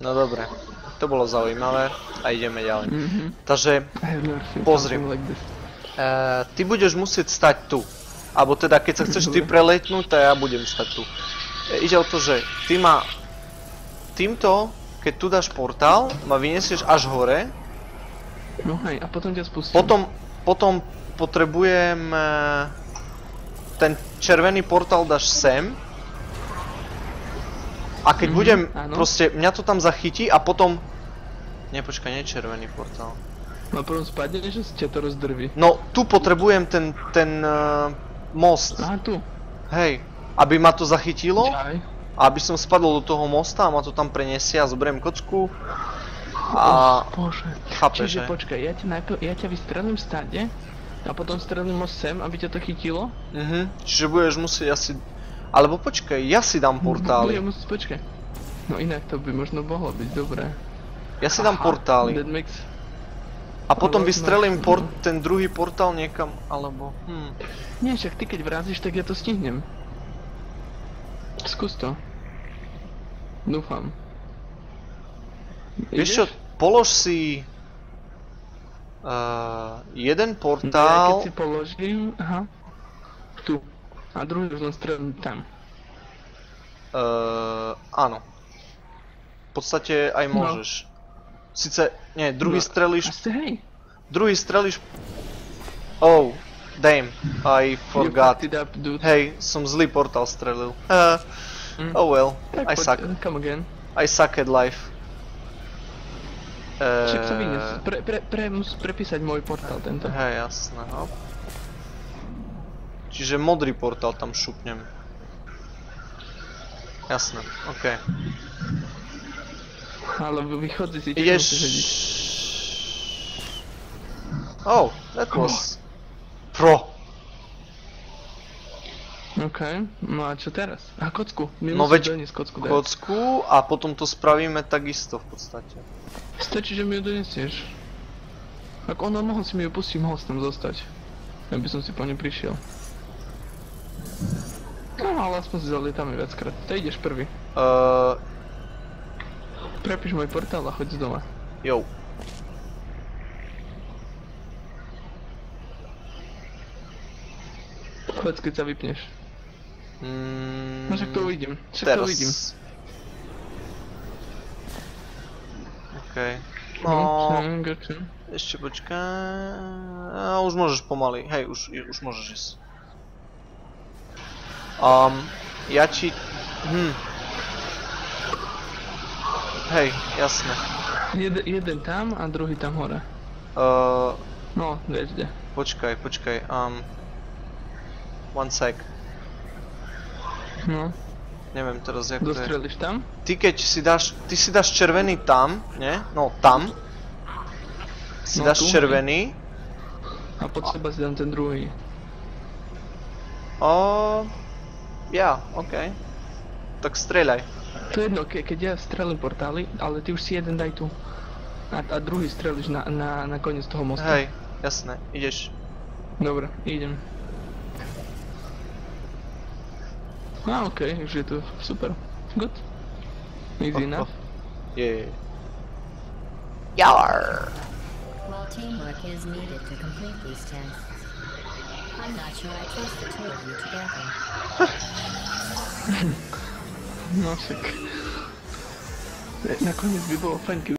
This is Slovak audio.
No dobre, to bolo zaujímavé a ideme ďalej. Takže pozri, ty budeš musieť stať tu. Alebo teda keď sa chceš ty preletnúť, tak ja budem stať tu. Ide o to, že ty ma týmto, keď tu dáš portál, ma vyniesieš až hore. No hej, a potom ťa spustím. Potom potrebujem ten červený portál dáš sem. A keď budem, proste, mňa to tam zachytí a potom... Nie, počkaj, nie červený portál. No potom spadne, že ťa to rozdrví. No, tu potrebujem ten most. Aha, tu. Hej, aby ma to zachytilo. Čaj. A aby som spadol do toho mosta a ma to tam preniesie a zoberiem kocku. A... Bože. Chápeš, Čiže počkaj, ja ťa vystrelím stade a potom strelím most sem, aby ťa to chytilo. Čiže budeš musieť asi... Alebo počkaj, ja si dám portály. Počkaj. No inak to by možno mohlo byť dobré. Ja si dám portály. A potom vystrelím ten druhý portál niekam, alebo... Nie, však ty keď vrazíš, tak ja to stihnem. Skús to. Dúfam. Vieš čo, polož si... jeden portál... Ja keď si položím, aha. Tu. A druhý už len strelím tam. Áno. V podstate aj môžeš. Sice, nie, druhý strelíš... Hej. Druhý strelíš... Oh, damn, I forgot. Hej, som zlý portál strelil. Oh well, I suck. Come again. I suck at life. Však sa vynies. Musím prepísať môj portál tento. Hej, jasné, no. Čiže modrý portál tam šupnem. Jasné, okej. Ale vychodzi si, čo ideš... musíš hodiť. Oh, that was... Pro. Okej, no a čo teraz? A kocku, my No musíme doniesť kocku dať. Kocku a potom to spravíme takisto v podstate. Stačí, že mi ju donesieš. Ak ona mohol si mi ju pustiť, mohol si tam zostať. Ja by som si po ňu prišiel. No ale aspoň si zalietame viackrát. To ideš prvý. Prepíš môj portál a choď z doma. Jo. Choď, keď sa vypneš. No však to uvidím. Teraz. Okej. No, ešte počkaj. Už môžeš pomaly. Hej, už môžeš ísť. Ja ti... Hej, jasné. Jeden tam a druhý tam hore. No, vieš kde. Počkaj. One sec. No. Neviem teraz, jak to je. Dostrelíš tam? Ty keď si dáš červený tam, nie? No, tam. Si dáš červený. A pod seba si dám ten druhý. Ja, okej. Tak streľaj. To je jedno, keď ja strelím portály, ale ty už si jeden daj tu. A druhý strelíš na koniec toho mostu. Hej, jasné, ideš. Dobre, idem. Okej, už je to super. Good. Easy enough. Yeah. Yarr! While teamwork is needed to complete these tasks, I'm not sure I trust the two of you together. No však. Nakoniec by bolo fajn, keby